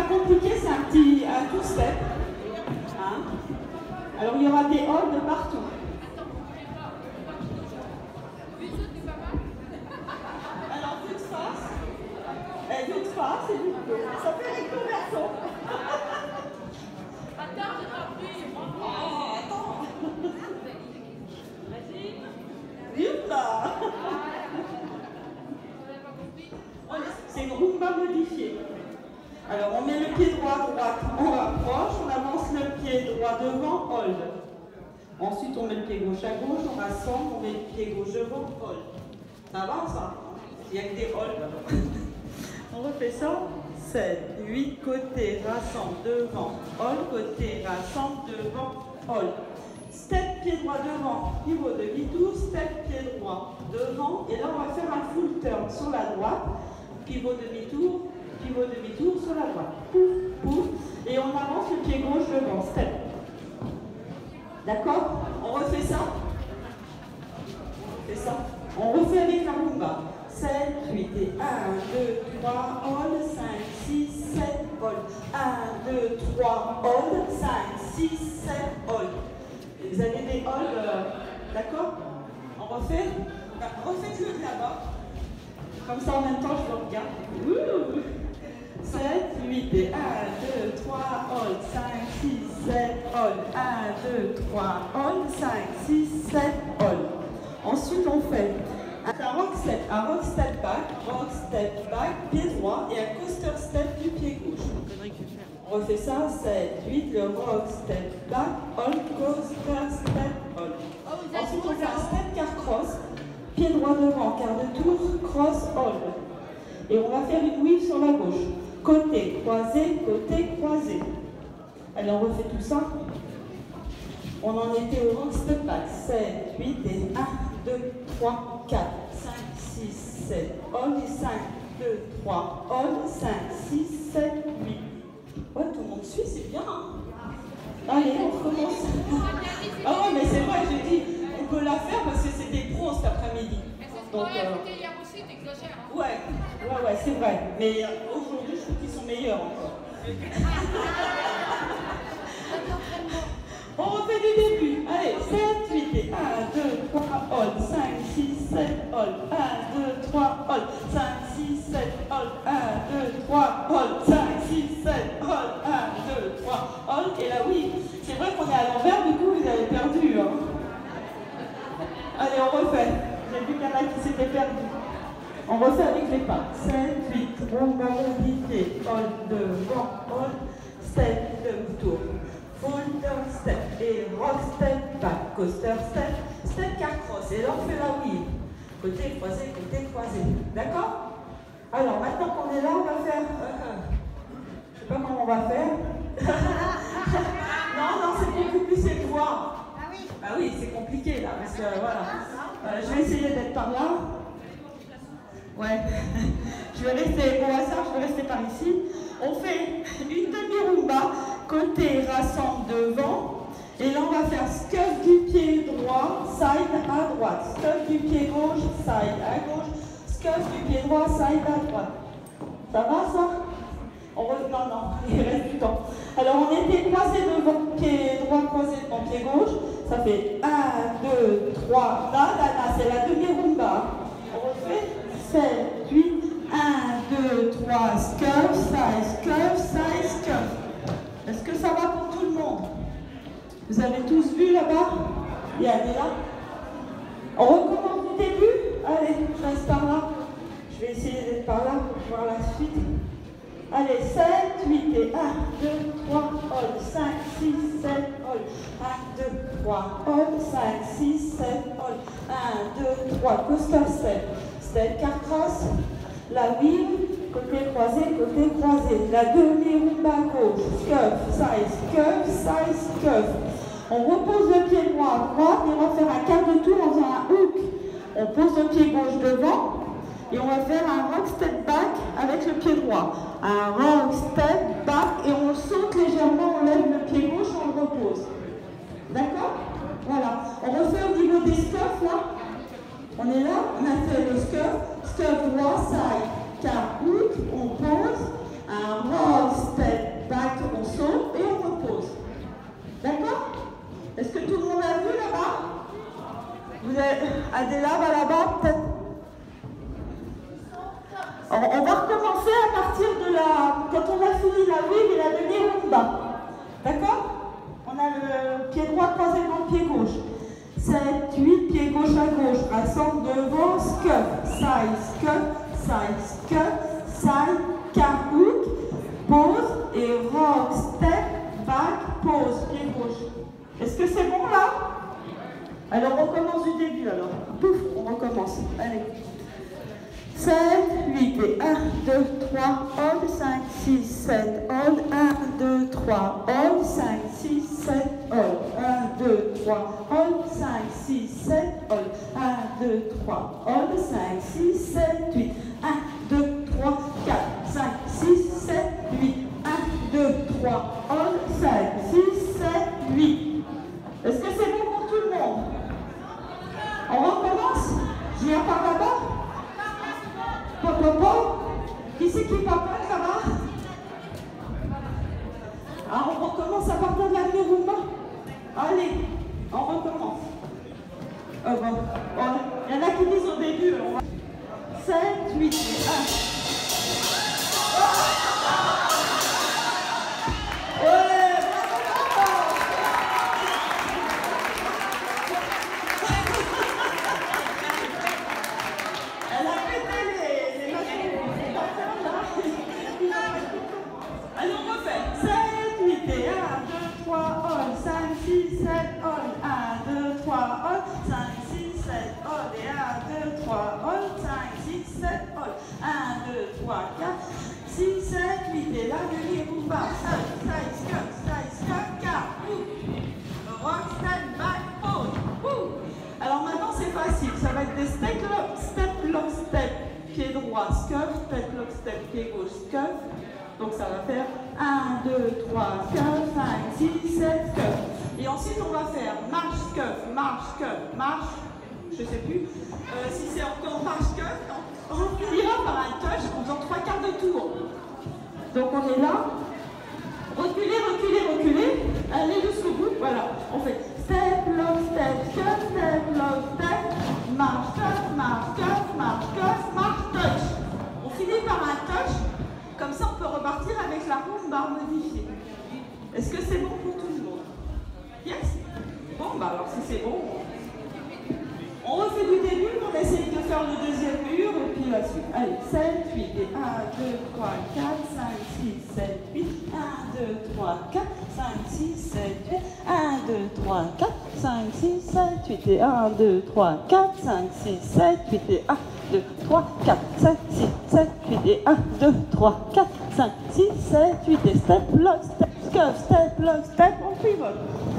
pas compliqué, c'est un two-step. Hein? Alors il y aura des holds partout. Alors vue de face, vue de face et vue de dos. Ça fait recto verso. Attends, j'ai compris. Oh, attends. Vas-y. Vite là. C'est une rumba modifiée. Alors on met le pied droit à droite, on rapproche, on avance le pied droit devant, hold. Ensuite on met le pied gauche à gauche, on rassemble, on met le pied gauche devant, hold. Ça va ça? Il n'y a que des holds. On refait ça. 7, 8, côté, rassemble, devant, hold, côté, rassemble, devant, hold. Step, pied droit devant, pivot demi-tour, step, pied droit devant, et là on va faire un full turn sur la droite, pivot demi-tour sur la droite, pouf, pouf, et on avance le pied gauche devant, step. D'accord? On refait ça? On refait avec la rumba. 7, 8 et 1, 2, 3, hold, 5, 6, 7, hold. 1, 2, 3, hold, 5, 6, 7, hold. Vous avez des holds, d'accord? On refait? Refaites-le de là-bas. Comme ça en même temps je le regarde. 7, 8 et 1, 2, 3, hold, 5, 6, 7, hold. 1, 2, 3, hold, 5, 6, 7, hold. Ensuite on fait un rock step back, pied droit et un coaster step du pied gauche. On refait ça, 7, 8, le rock step back, hold, coaster step, hold. Ensuite on fait un step car cross, pied droit devant, quart de tour, cross, hold. Et on va faire une weave sur la gauche. Côté croisé. Allez, on refait tout ça. On en était au rock step back. 7, 8 et 1, 2, 3, 4, 5, 6, 7, hold et 5, 2, 3, hold, 5, 6, 7, 8. Ouais, tout le monde suit, c'est bien. Hein? Allez, on recommence. Ah ouais, mais c'est vrai, j'ai dit, on peut la faire parce que c'était pro cet après-midi. Donc, hier aussi, t'exagères. Hein. ouais, c'est vrai. Mais aujourd'hui, je trouve qu'ils sont meilleurs encore. On refait du début. Allez, 7, 8 et 1, 2, 3, hold, 5, 6, 7, hold, 1, 2, 3, hold, 5, 6, 7, hold, 1, 2, 3, hold, 5, 6, 7, hold, 1, 2, 3, hold. Et là, oui, c'est vrai qu'on est à l'envers, du coup, vous avez perdu. Hein. Allez, on refait. J'ai vu qu'il y en a qui s'étaient perdus. On refait avec les pas. 7, 8, rumba modifié, hold, devant, hold, step, demi-tour. Full turn step et rock step back, coaster step, step car cross. Et là on fait la weave. Côté croisé. D'accord? Alors maintenant qu'on est là, on va faire. Je sais pas comment on va faire. non, c'est beaucoup plus c'est voir. Ah oui, c'est compliqué là, parce que voilà. Je vais essayer d'être par là. Ouais. Je vais rester par ici. On fait une demi-rumba. Côté rassemble devant, et là on va faire scuff du pied droit, side à droite, scuff du pied gauche, side à gauche, scuff du pied droit, side à droite. Ça va ça? Non, il reste du temps. Alors on était croisé devant, pied droit croisé devant, pied gauche, ça fait 1, 2, 3, là, c'est la demi-rumba. On refait 7, 8, 1, 2, 3, scuff, side, scuff. Est-ce que ça va pour tout le monde? Vous avez tous vu là-bas? Il y a des là. On recommence du début? Allez, je reste par là. Je vais essayer d'être par là pour voir la suite. Allez, 7, 8 et 1, 2, 3, hold, 5, 6, 7, hold, 1, 2, 3, hold, 5, 6, 7, hold, 1, 2, 3, coaster step, step car cross, la weave, côté croisé, la demi-rumba gauche, scuff, scuff. On repose le pied droit à droite et on va faire un quart de tour en faisant un hook. On pose le pied gauche devant et on va faire un rock step back avec le pied droit. Un rock step back et on saute légèrement, on lève le pied gauche, on le repose. D'accord? Voilà. On refait au niveau des scuffs là. On est là, on a fait le scuff droit, side, car hook, on pose, un rock step Vous avez Adéla va là-bas, peut-être. On va recommencer à partir de la... Quand on a fini la wave et la demi-rumba. D'accord? On a le pied droit croisé dans le pied gauche. 7, 8, pied gauche à gauche. Rassemble devant, scuff, side, side, car hook, pause et rock, step, back, pause, pied gauche. Est-ce que c'est bon là? Alors on recommence du début alors. Pouf, on recommence. Allez. 7, 8 et 1, 2, 3, hold, 5, 6, 7, hold, 1, 2, 3, hold, 5, 6, 7, hold, 1, 2, 3, hold, 5, 6, 7, hold, 1, 2, 3, hold, 5, 6, 7, 8, 1, 2, 3, 4, 5, 6, 7, 8, 1, 2, 3, hold, 5, 6, 7, 8. Est-ce que c'est bon pour tout le monde? On recommence? Je viens par là-bas? Papa? Qui c'est qui papa, ça va? Ah, on recommence à partir de la rumba. Allez, on recommence. Bon. Il y en a qui disent au début. 7, 8, 1. Allez, on refait. 7, 8 et 1, 2, 3, hold, 5, 6, 7, hold, 1, 2, 3, hold, 5, 6, 7, hold, et 1, 2, 3, hold, 5, 6, 7, hold, 1, 2, 3, 4, 6, 7, 8 et là, demi-rumba, side, car, rock, step, back, pause. Alors maintenant c'est facile, ça va être des step, lock, step, pied droit, scuff, step, lock, step, pied gauche, scuff. Donc ça va faire 1, 2, 3, 4, 5, 6, 7, scuff. Et ensuite on va faire marche, scuff, marche, je sais plus. Si c'est encore marche, scuff, on finira par un touch en faisant 3 quarts de tour. Donc on est là. Reculez. Allez jusqu'au bout. Voilà. On fait step, lock, step, step, marche, touch. On finit par un touch. Comme ça, on peut repartir avec la rumba modifiée. Est-ce que c'est bon pour tout le monde? Yes? Bon, bah alors si c'est bon, on refait du début, on essaye de faire le deuxième mur et puis la suite. Allez, 7, 8 et 1, 2, 3, 4, 5, 6, 7, 8, 1, 2, 3, 4, 5, 6, 7, 8, 1, 2, 3, 4, 5, 6, 7, 8 et 1, 2, 3, 4, 5, 6, 7, 8 et 1, 2, 3, 4, 5, 6, 7, 8 et 1, 2, 3, 4, 5, 6, 7, 8 et step, lock, step, scuff, step, lock, step, on pivote.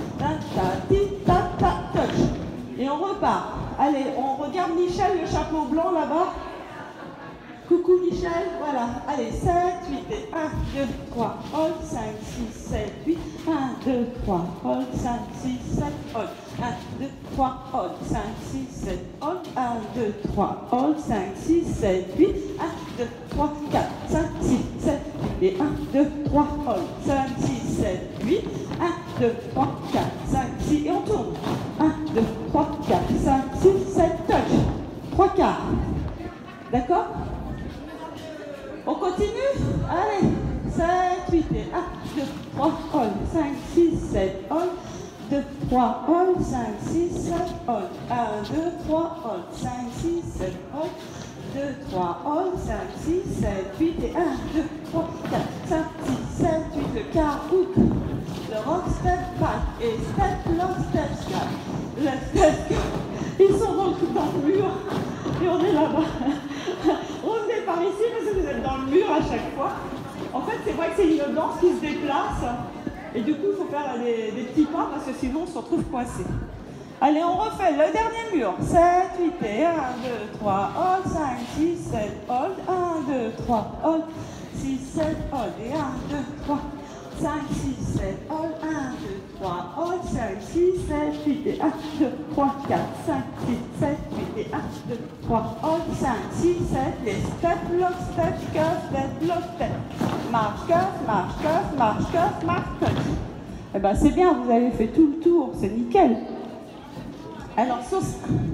Touch. Et on repart. Allez, on regarde Michel, le chapeau blanc là-bas. Coucou Michel, voilà. Allez, 7, 8 et 1, 2, 3, hold, 5, 6, 7, 8, 1, 2, 3, hold, 5, 6, 7, hold, 1, 2, 3, hold, 5, 6, 7, hold, 1, 2, 3, hold, 5, 6, 7, 8, 1, 2, 3, 4, 5, 6, 7, et 1, 2, 3, hold, 5, 6, 7, 8, 1, 2, 3, 4, 5, 6, et on tourne. 1, 2, 3, 4, 5, 6, 7, touch. 3 quarts. D'accord? On continue? Allez, 7, 8 et 1, 2, 3, hold, 5, 6, 7, hold, 2, 3, hold, 5, 6, 7, hold, 1, 2, 3, hold, 5, 6, 7, hold, 2, 3, hold, 5, 6, 7, 8 et 1, 2, 3, 4, 5, 6, 7, 8, le quart, hook, le rock, step, back, et step, lock, step, scuff, le step, ils sont dans le mur, et on est là-bas. Revenez par ici parce que vous êtes dans le mur à chaque fois. En fait, c'est vrai que c'est une danse qui se déplace. Et du coup, il faut faire des petits pas parce que sinon, on se retrouve coincé. Allez, on refait le dernier mur. 7, 8 et 1, 2, 3, hold, 5, 6, 7, hold, 1, 2, 3, hold, 6, 7, hold, et 1, 2, 3, 5, 6, 7, hold, 1, 2, 3, hold, 5, 6, 7, 8 et 1, 2, 3, 4, 5, 6, 7, 8 et 1, 2, 3, hold, 5, 6, 7, les step, lock, step, scuff, step, lock, step, marche, scuff, marche, touch. Eh ben c'est bien, vous avez fait tout le tour, c'est nickel. Alors,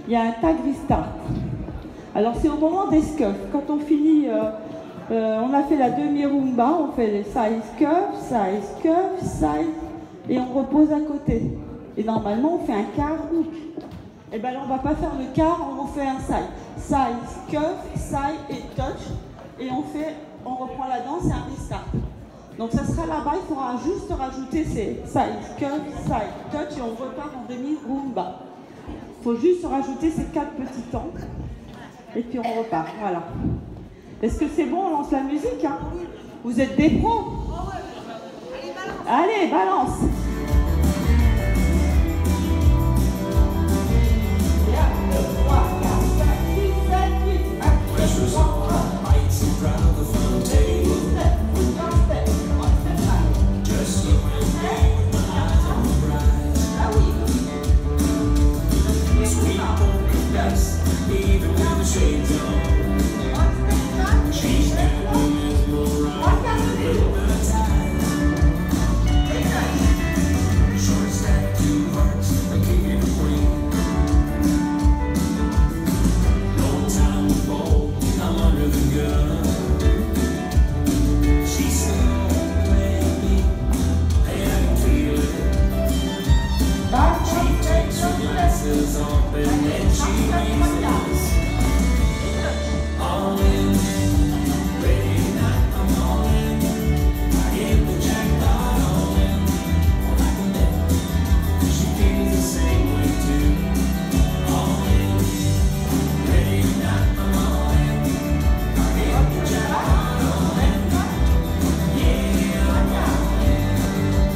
il y a un tag restart. Alors c'est au moment des scuffs. Quand on finit, on a fait la demi-rumba, on fait les side scuff, side, et on repose à côté. Et normalement on fait un quart hook. Et bien là on ne va pas faire le quart, on fait un side. Side, scuff, side et touch. Et on reprend la danse et un restart. Donc ça sera là-bas, il faudra juste rajouter ces side, scuff, side, touch et on repart en demi-rumba. Il faut juste rajouter ces 4 petits temps. Et puis on repart, voilà. Est-ce que c'est bon, on lance la musique hein? Vous êtes des pros? Allez, balance.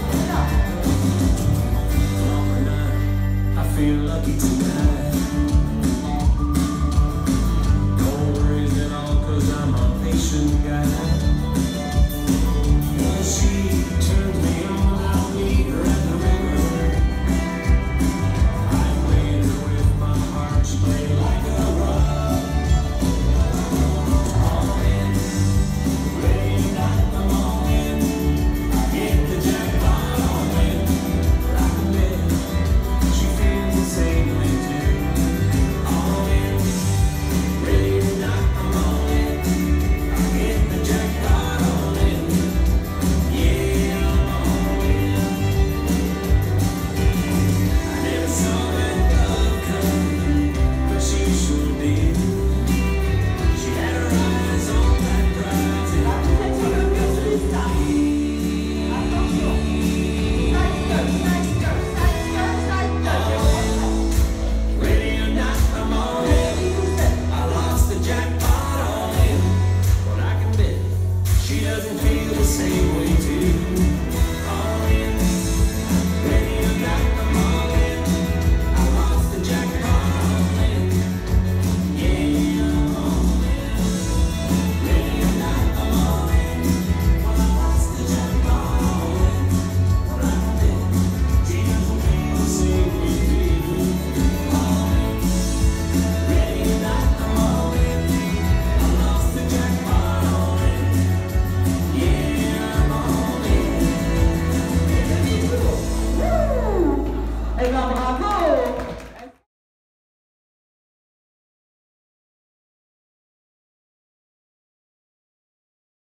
Feel lucky tonight.